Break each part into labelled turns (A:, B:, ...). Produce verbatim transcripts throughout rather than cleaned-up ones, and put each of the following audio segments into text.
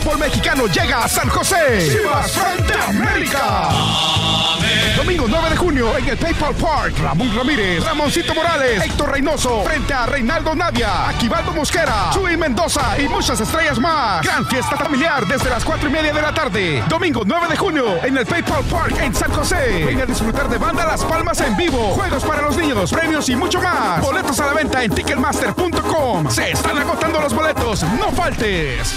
A: fútbol mexicano llega a San José. Chivas frente a América. Domingo nueve de junio en el PayPal Park. Ramón Ramírez, Ramoncito Morales, Héctor Reynoso frente a Reinaldo Navia, Aquivaldo Mosquera, Chuy Mendoza y muchas estrellas más. Gran fiesta familiar desde las cuatro y media de la tarde. Domingo nueve de junio en el PayPal Park en San José. Ven a disfrutar de Banda Las Palmas en vivo, juegos para los niños, premios y mucho más. Boletos a la venta en ticketmaster punto com. Se están agotando los boletos, no faltes.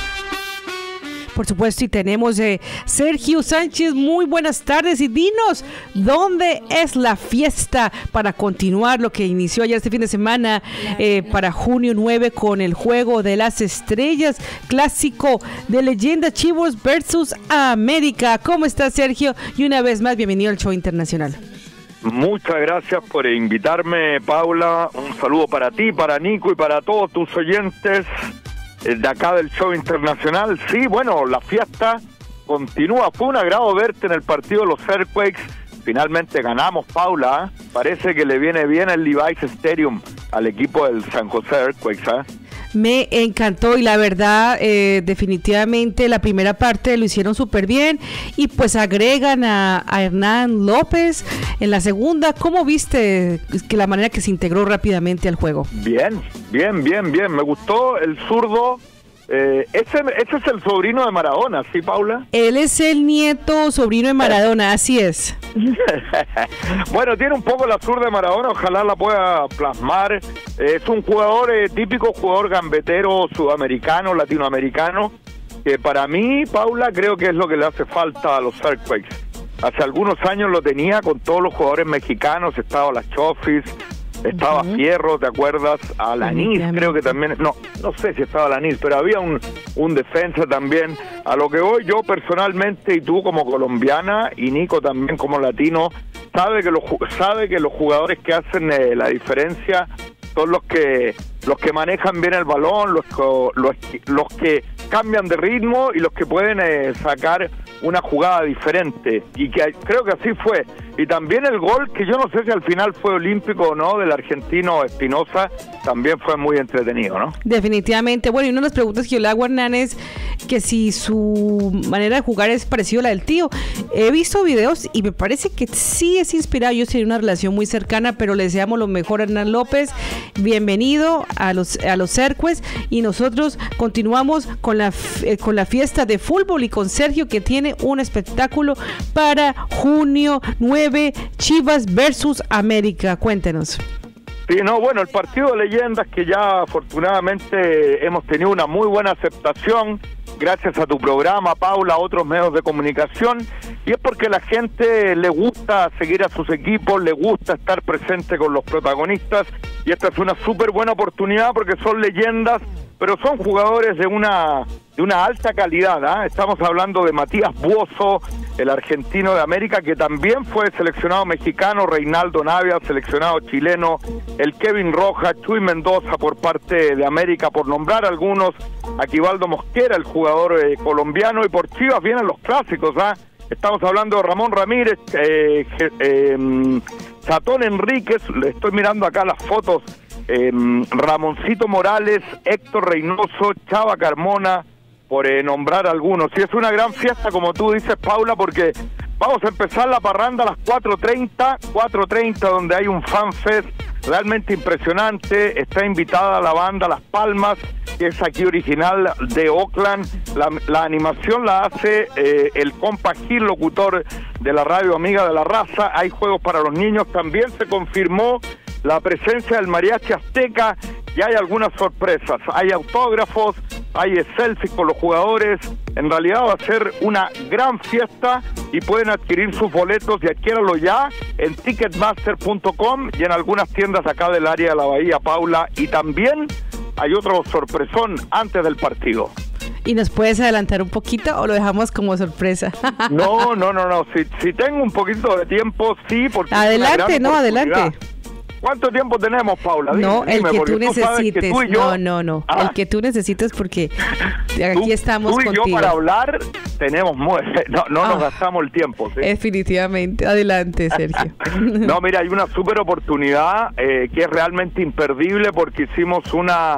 B: Por supuesto, y tenemos eh, Sergio Sánchez. Muy buenas tardes y dinos, ¿dónde es la fiesta para continuar lo que inició ayer este fin de semana eh, para junio nueve con el Juego de las Estrellas, clásico de leyenda Chivos versus América? ¿Cómo estás, Sergio? Y una vez más, bienvenido al Show Internacional.
C: Muchas gracias por invitarme, Paula. Un saludo para ti, para Nico y para todos tus oyentes de acá del Show Internacional. Sí, bueno, la fiesta continúa. Fue un agrado verte en el partido de los Earthquakes. Finalmente ganamos, Paula. ¿eh? Parece que le viene bien el Levi's Stadium al equipo del San José Earthquakes. ¿eh?
B: Me encantó y la verdad, eh, definitivamente la primera parte lo hicieron súper bien y pues agregan a, a Hernán López en la segunda. ¿Cómo viste que la manera que se integró rápidamente al juego?
C: Bien, bien, bien, bien. Me gustó el zurdo. Eh, ese, ese es el sobrino de Maradona, ¿sí, Paula?
B: Él es el nieto sobrino de Maradona, así es.
C: Bueno, tiene un poco la zurda de Maradona, ojalá la pueda plasmar. Es un jugador eh, típico, jugador gambetero sudamericano, latinoamericano, que para mí, Paula, creo que es lo que le hace falta a los Earthquakes. Hace algunos años lo tenía con todos los jugadores mexicanos, estaba la Chofis, estaba uh-huh. Fierro, ¿te acuerdas? Alanis, creo que también, no, no sé si estaba Alanis, pero había un, un defensa también. A lo que voy yo personalmente, y tú como colombiana, y Nico también como latino, sabe que los, sabe que los jugadores que hacen eh, la diferencia son los que los que manejan bien el balón, los, los, los que cambian de ritmo y los que pueden eh, sacar una jugada diferente, y que creo que así fue. Y también el gol, que yo no sé si al final fue olímpico o no, del argentino Espinosa, también fue muy entretenido, ¿no?
B: Definitivamente. Bueno, y una de las preguntas que yo le hago a Hernán es que si su manera de jugar es parecida a la del tío. He visto videos y me parece que sí es inspirado. Yo sería una relación muy cercana, pero le deseamos lo mejor a Hernán López. Bienvenido a los a los Cercues, y nosotros continuamos con la eh, con la fiesta de fútbol y con Sergio, que tiene un espectáculo para junio nueve, Chivas versus América. Cuéntenos.
C: Sí, no, bueno, el partido de leyendas, que ya afortunadamente hemos tenido una muy buena aceptación gracias a tu programa, Paula, a otros medios de comunicación, y es porque la gente le gusta seguir a sus equipos, le gusta estar presente con los protagonistas, y esta es una súper buena oportunidad porque son leyendas, pero son jugadores de una de una alta calidad. ¿eh? Estamos hablando de Matías Buoso, el argentino de América, que también fue seleccionado mexicano, Reinaldo Navia, seleccionado chileno, el Kevin Rojas, Chuy Mendoza por parte de América, por nombrar algunos, Aquivaldo Mosquera, el jugador eh, colombiano, y por Chivas vienen los clásicos. ¿eh? Estamos hablando de Ramón Ramírez, eh, eh, Chatón Enríquez, le estoy mirando acá las fotos, eh, Ramoncito Morales, Héctor Reynoso, Chava Carmona, por eh, nombrar algunos. Y es una gran fiesta, como tú dices, Paula, porque vamos a empezar la parranda a las cuatro treinta, cuatro treinta, donde hay un fan fest realmente impresionante. Está invitada la banda Las Palmas, que es aquí original de Oakland. La, la animación la hace eh, el compa Gil, locutor de la radio Amiga de la Raza. Hay juegos para los niños. También se confirmó la presencia del Mariachi Azteca, y hay algunas sorpresas. Hay autógrafos, hay selfies con los jugadores. En realidad va a ser una gran fiesta, y pueden adquirir sus boletos, y adquiéranlo ya en ticketmaster punto com y en algunas tiendas acá del área de la Bahía, Paula. Y también hay otro sorpresón antes del partido.
B: ¿Y nos puedes adelantar un poquito o lo dejamos como sorpresa?
C: No, no, no, no. Si, si tengo un poquito de tiempo, sí, porque...
B: Adelante, no, adelante.
C: ¿Cuánto tiempo tenemos, Paula? Dime,
B: no, el
C: dime,
B: que tú necesites.
C: Que tú yo,
B: no, no, no.
C: ¿ah?
B: El que tú necesites, porque aquí
C: tú,
B: estamos
C: tú y
B: contigo.
C: Yo para hablar tenemos... No, no ah, nos gastamos el tiempo. ¿sí?
B: Definitivamente. Adelante, Sergio.
C: No, mira, hay una súper oportunidad eh, que es realmente imperdible, porque hicimos una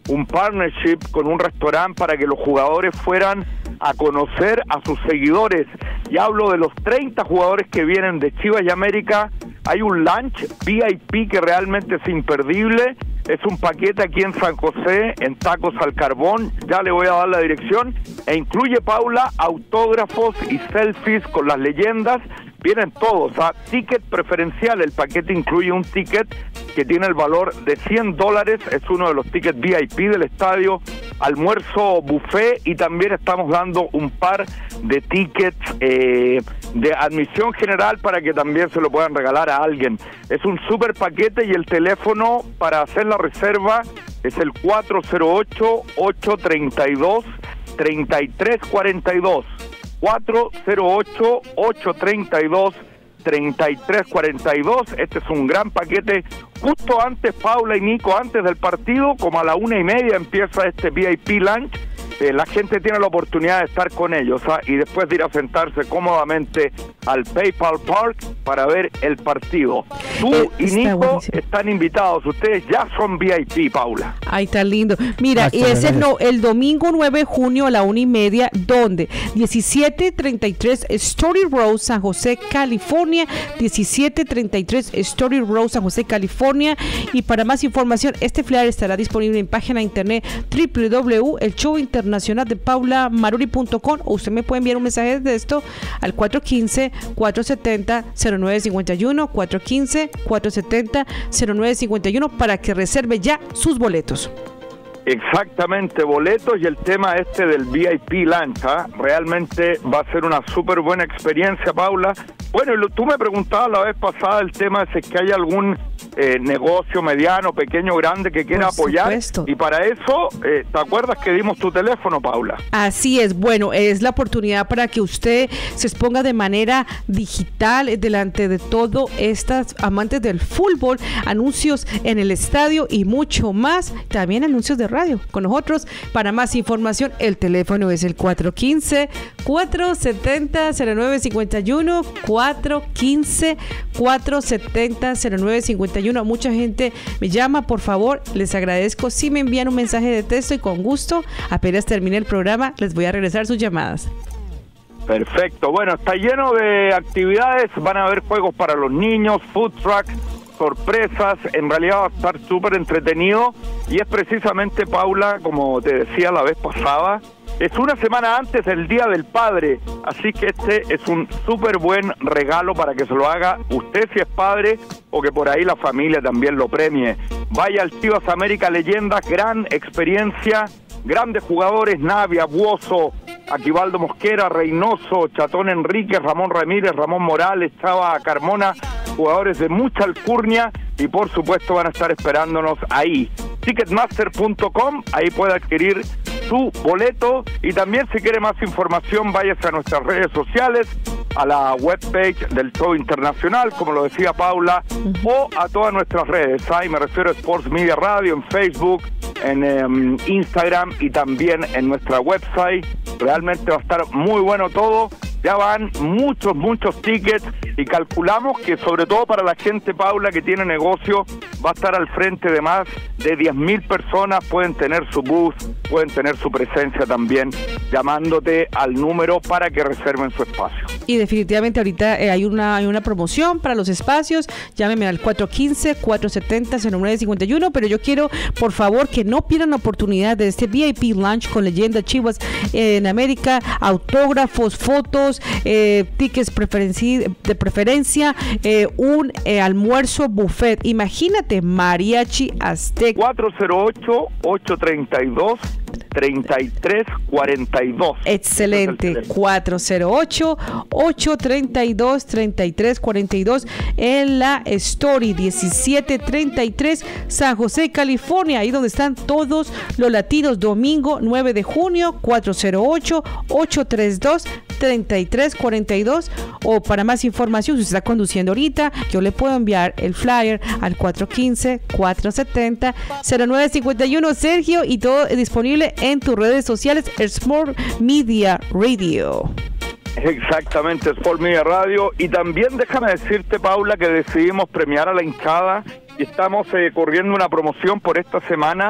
C: un partnership con un restaurante para que los jugadores fueran a conocer a sus seguidores. Y hablo de los treinta jugadores que vienen de Chivas y América. Hay un lunch V I P que realmente es imperdible. Es un paquete aquí en San José, en Tacos al Carbón. Ya le voy a dar la dirección. E incluye, Paula, autógrafos y selfies con las leyendas. Vienen todos, ¿ah? Ticket preferencial. El paquete incluye un ticket que tiene el valor de cien dólares. Es uno de los tickets V I P del estadio. Almuerzo buffet, y también estamos dando un par de tickets eh, de admisión general para que también se lo puedan regalar a alguien. Es un super paquete, y el teléfono para hacer la reserva es el cuatro cero ocho, ocho tres dos, tres tres cuatro dos. cuatro cero ocho, ocho tres dos, tres tres cuatro dos. Este es un gran paquete. Justo antes, Paula y Nico, antes del partido, como a la una y media empieza este V I P lunch. Eh, la gente tiene la oportunidad de estar con ellos, ¿ah? Y después de ir a sentarse cómodamente al PayPal Park para ver el partido. Tú eh, y Nico buenísimo. Están invitados. Ustedes ya son V I P, Paula.
B: Ay, tan lindo. Mira, y es el, no, el domingo nueve de junio a la una y media, ¿dónde? diecisiete treinta y tres Story Road, San José, California. diecisiete treinta y tres Story Road, San José, California. Y para más información, este flyer estará disponible en página de internet doble u doble u doble u punto el show internacional de paula maruri punto com, o usted me puede enviar un mensaje de esto al cuatro uno cinco, cuatro siete cero, cero nueve cinco uno, cuatro uno cinco, cuatro siete cero, cero nueve cinco uno, para que reserve ya sus boletos.
C: Exactamente, boletos, y el tema este del V I P lunch, ¿eh? Realmente va a ser una súper buena experiencia, Paula. Bueno, y lo, tú me preguntabas la vez pasada el tema de si es que hay algún eh, negocio mediano, pequeño, grande que quiera Por apoyar. Supuesto. Y para eso, eh, ¿te acuerdas que dimos tu teléfono, Paula?
B: Así es, bueno, es la oportunidad para que usted se exponga de manera digital delante de todo estas amantes del fútbol, anuncios en el estadio y mucho más, también anuncios de radio con nosotros. Para más información, el teléfono es el cuatro uno cinco, cuatro siete cero, cero nueve cinco uno, cuatro uno cinco, cuatro siete cero, cero nueve cinco uno. Mucha gente me llama, por favor, les agradezco si me envían un mensaje de texto, y con gusto, apenas termine el programa, les voy a regresar sus llamadas.
C: Perfecto, bueno, está lleno de actividades, van a haber juegos para los niños, food truck, sorpresas, en realidad va a estar súper entretenido, y es precisamente, Paula, como te decía la vez pasada, es una semana antes del Día del Padre, así que este es un súper buen regalo para que se lo haga usted si es padre, o que por ahí la familia también lo premie. Vaya al Chivas América Leyendas, gran experiencia, grandes jugadores, Navia, Buoso, Aquivaldo Mosquera, Reynoso, Chatón Enríquez, Ramón Ramírez, Ramón Morales, Chava Carmona, jugadores de mucha alcurnia, y por supuesto van a estar esperándonos ahí. Ticketmaster punto com, ahí puede adquirir su boleto, y también si quiere más información, váyase a nuestras redes sociales, a la webpage del Show Internacional, como lo decía Paula, uh-huh. o a todas nuestras redes. Ahí me refiero a Sports Media Radio, en Facebook, en um, Instagram, y también en nuestra website. Realmente va a estar muy bueno todo. Ya van muchos, muchos tickets, y calculamos que sobre todo para la gente, Paula, que tiene negocio, va a estar al frente de más de diez mil personas. Pueden tener su booth, pueden tener su presencia también, llamándote al número para que reserven su espacio.
B: Y definitivamente ahorita eh, hay una hay una promoción para los espacios. Llámeme al cuatro uno cinco, cuatro siete cero, cero nueve cinco uno, pero yo quiero, por favor, que no pierdan la oportunidad de este V I P Lunch con Leyenda Chivas en América, autógrafos, fotos, eh, tickets preferenci- de preferencia, eh, un eh, almuerzo buffet. Imagínate, mariachi azteca.
C: cuatro cero ocho, ocho tres dos, tres tres cuatro dos.
B: Excelente. cuatro cero ocho, ocho tres dos, tres tres cuatro dos en la Story diecisiete treinta y tres, San José, California, ahí donde están todos los latinos. Domingo nueve de junio, cuatro cero ocho, ocho tres dos, tres tres cuatro dos. O para más información, si usted está conduciendo ahorita, yo le puedo enviar el flyer al cuatro uno cinco, cuatro siete cero, cero nueve cinco uno, Sergio, y todo es disponible en tus redes sociales, Sport Media Radio.
C: Exactamente, Sport Media Radio. Y también déjame decirte, Paula, que decidimos premiar a la hinchada, y estamos eh, corriendo una promoción por esta semana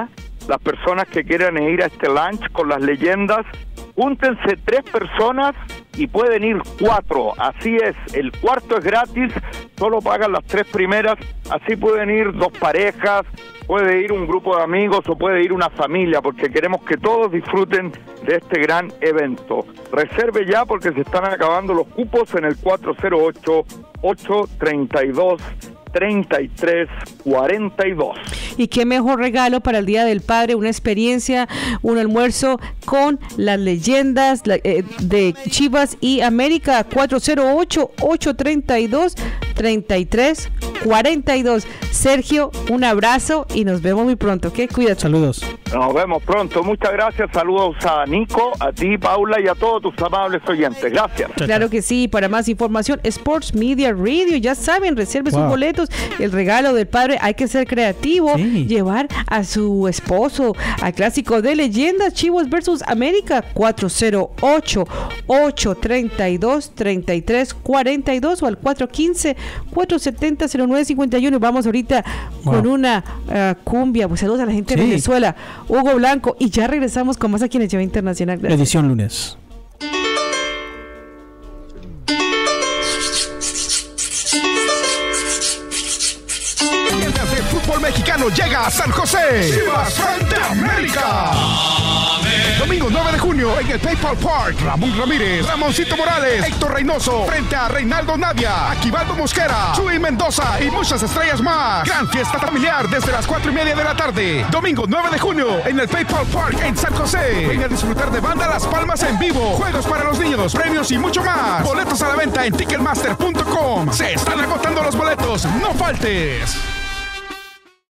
C: las personas que quieran ir a este lunch con las leyendas, júntense tres personas y pueden ir cuatro, así es, el cuarto es gratis, solo pagan las tres primeras, así pueden ir dos parejas, puede ir un grupo de amigos o puede ir una familia, porque queremos que todos disfruten de este gran evento. Reserve ya porque se están acabando los cupos en el cuatro cero ocho, ocho tres dos, treinta y tres cuarenta y dos.
B: Y qué mejor regalo para el Día del Padre, una experiencia, un almuerzo con las leyendas eh, de Chivas y América. Cuatro cero ocho, ocho tres dos, treinta y tres cuarenta y dos. Sergio, un abrazo y nos vemos muy pronto, ¿ok? Cuídate.
D: Saludos.
C: Nos vemos pronto, muchas gracias, saludos a Nico, a ti, Paula, y a todos tus amables oyentes, gracias.
B: Claro que sí, para más información, Sports Media Radio, ya saben, reserve wow. sus boletos, el regalo del padre, hay que ser creativo, sí. llevar a su esposo al clásico de leyendas, Chivas versus América, cuatro cero ocho, ocho tres dos, treinta y tres cuarenta y dos o al cuatro uno cinco, cuatro siete cero, cero nueve cinco uno. Vamos ahorita wow. con una uh, cumbia, pues saludos a la gente sí. de Venezuela, Hugo Blanco, y ya regresamos con más aquí en el Show Internacional. Gracias.
D: Edición lunes.
A: El fútbol mexicano llega a San José. Chivas frente a América. Domingo nueve de junio en el PayPal Park. Ramón Ramírez, Ramoncito Morales, Héctor Reynoso frente a Reinaldo Navia, Aquivaldo Mosquera, Chuy Mendoza y muchas estrellas más. Gran fiesta familiar desde las cuatro y media de la tarde. Domingo nueve de junio en el PayPal Park en San José. Ven a disfrutar de Banda Las Palmas en vivo, juegos para los niños, premios y mucho más. Boletos a la venta en ticketmaster punto com. Se están agotando los boletos, no faltes.